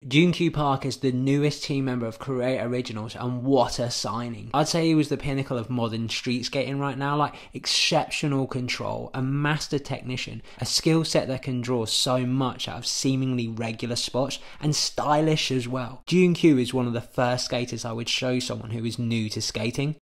Junky Park is the newest team member of Create Originals, and what a signing. I'd say he was the pinnacle of modern street skating right now, like exceptional control, a master technician, a skill set that can draw so much out of seemingly regular spots, and stylish as well. Junky is one of the first skaters I would show someone who is new to skating.